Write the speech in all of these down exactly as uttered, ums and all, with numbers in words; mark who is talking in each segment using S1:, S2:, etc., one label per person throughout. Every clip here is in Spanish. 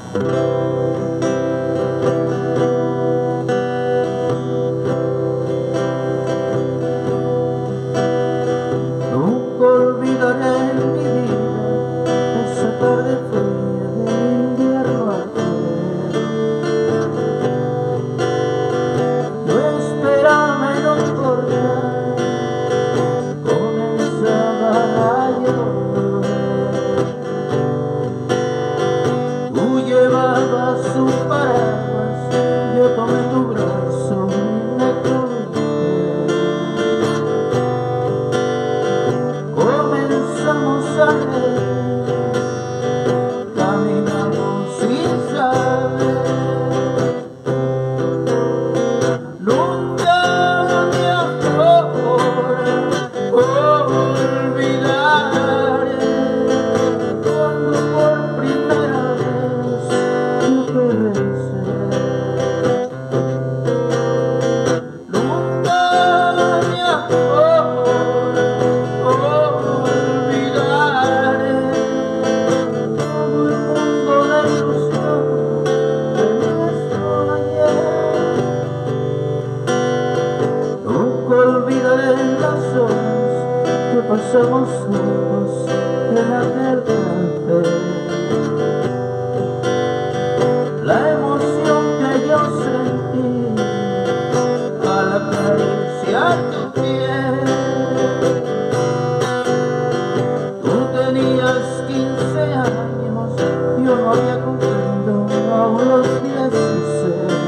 S1: Nunca olvidaré en mi vida esa tarde fría de invierno aquel. No esperaba, no importa, comenzaba a llover. Tú llevabas un paraguas, yo tomé tu brazo y me crucé. Comenzamos a reír, caminamos sin saber. Nunca me ahora olvidaré cuando por primera vez yo te besé. Nunca me ahora olvidaré todo el mundo la ilusión de nuestro ayer. Nunca olvidaré las horas que pasamos juntos en aquel café. La emoción que yo sentí al acariciar tu piel. Tú tenías quince años, yo no había cumplido aún los dieciséis.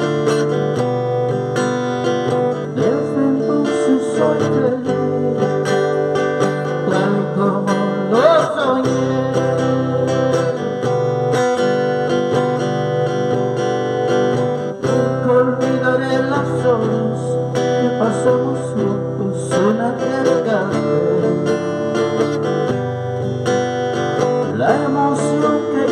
S1: Desde entonces soy feliz, tal como lo soñé. Nunca olvidaré las horas que pasamos juntos en aquel café. La emoción que